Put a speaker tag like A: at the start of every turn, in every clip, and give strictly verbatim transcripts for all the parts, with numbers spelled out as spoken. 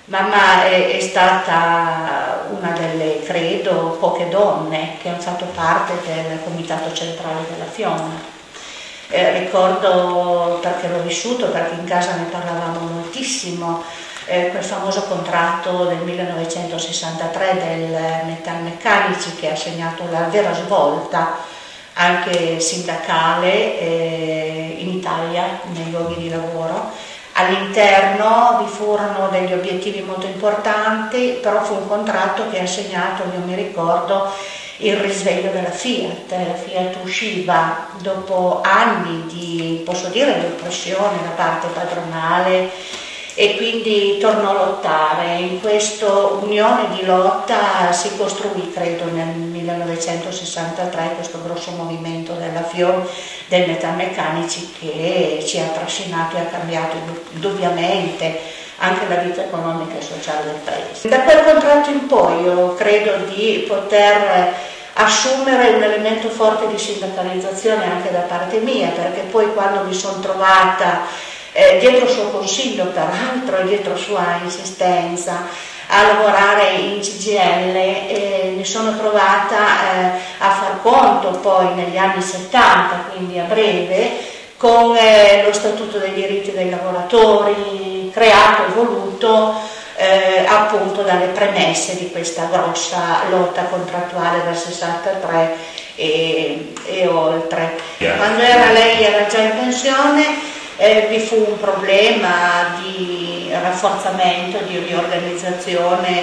A: Mamma è, è stata una delle, credo, poche donne che hanno fatto parte del comitato centrale della Fionna. Eh, ricordo, perché l'ho vissuto, perché in casa ne parlavamo moltissimo, eh, quel famoso contratto del millenovecentosessantatré del Metalmeccanici, che ha segnato la vera svolta anche sindacale eh, in Italia, nei luoghi di lavoro. All'interno vi furono degli obiettivi molto importanti, però fu un contratto che ha segnato, io mi ricordo, il risveglio della Fiat. La Fiat usciva dopo anni di, posso dire, di oppressione da parte padronale, e quindi tornò a lottare. In questa unione di lotta si costruì, credo, nel millenovecentosessantatré questo grosso movimento della Fior, del Metalmeccanici, che ci ha trascinato e ha cambiato indubbiamente anche la vita economica e sociale del paese. Da quel contratto in poi io credo di poter assumere un elemento forte di sindacalizzazione anche da parte mia, perché poi quando mi sono trovata Eh, dietro suo consiglio, peraltro, e dietro sua insistenza a lavorare in C G I L, eh, mi sono trovata eh, a far conto poi negli anni settanta, quindi a breve, con eh, lo Statuto dei diritti dei lavoratori, creato e voluto eh, appunto dalle premesse di questa grossa lotta contrattuale dal sessantatré e, e oltre. Quando era lei era già in pensione. Eh, vi fu un problema di rafforzamento, di riorganizzazione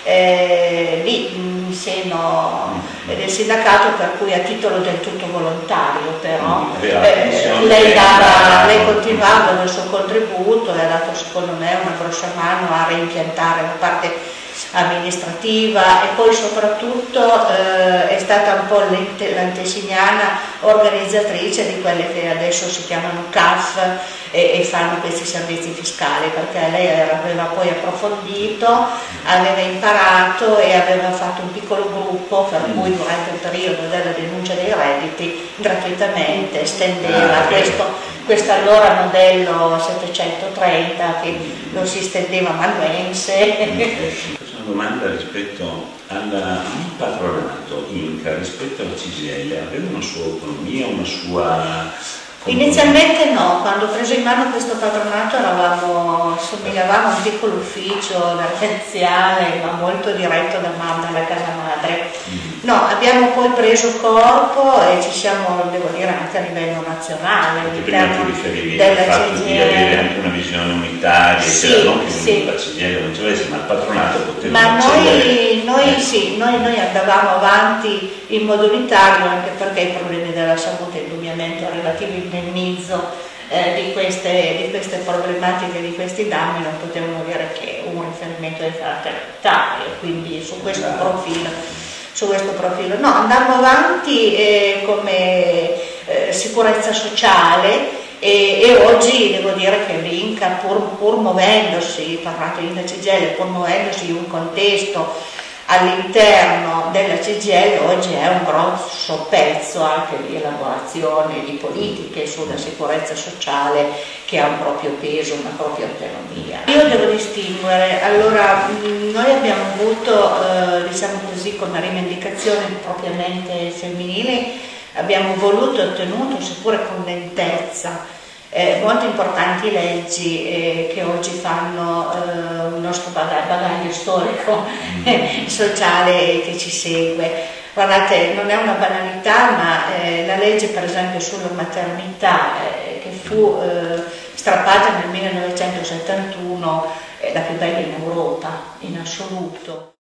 A: eh, lì in seno del sindacato, per cui a titolo del tutto volontario, però eh, lei, dava, lei continuava con il suo contributo e ha dato secondo me una grossa mano a reimpiantare la parte amministrativa, e poi soprattutto eh, è stata un po' l'antesignana organizzatrice di quelle che adesso si chiamano C A F e, e fanno questi servizi fiscali, perché lei aveva poi approfondito, aveva imparato e aveva fatto un piccolo gruppo per cui durante il periodo della denuncia dei redditi gratuitamente estendeva questo, questo allora modello settecentotrenta che lo si estendeva amanuense.
B: Una domanda rispetto al patronato Inca, rispetto alla C G I L, aveva una sua autonomia, una sua...
A: Inizialmente no, quando ho preso in mano questo patronato eravamo, somigliavamo a un piccolo ufficio vertenziale, ma molto diretto da mamma, alla casa madre. No, abbiamo poi preso corpo e ci siamo, devo dire, anche a livello nazionale.
B: Perché prima ti riferivi al fatto di avere anche una visione unitaria,
A: sì,
B: che non che
A: sì.
B: La C G I L non ce l'avesse, ma il patronato poteva
A: Ma noi, noi
B: eh.
A: sì, noi, noi andavamo avanti in modo unitario, anche perché i problemi della salute indubbiamente relativi all'indennizzo eh, di, queste, di queste problematiche, di questi danni, non potevano avere che un riferimento di carattere unitario, quindi su questo profilo. Su questo profilo. No, andammo avanti eh, come eh, sicurezza sociale e, e oggi devo dire che l'Inca, pur, pur muovendosi, parlato di C G I L, pur muovendosi in un contesto all'interno della C G I L, oggi è un grosso pezzo anche di elaborazione di politiche sulla sicurezza sociale, che ha un proprio peso, una propria autonomia. Io devo distinguere, allora noi abbiamo avuto, eh, diciamo così, come rivendicazione propriamente femminile, abbiamo voluto e ottenuto, seppure con lentezza, Eh, molto importanti leggi eh, che oggi fanno eh, il nostro bagaglio, bagaglio storico eh, sociale che ci segue. Guardate, non è una banalità, ma eh, la legge per esempio sulla maternità eh, che fu eh, strappata nel millenovecentosettantuno è la più bella in Europa in assoluto.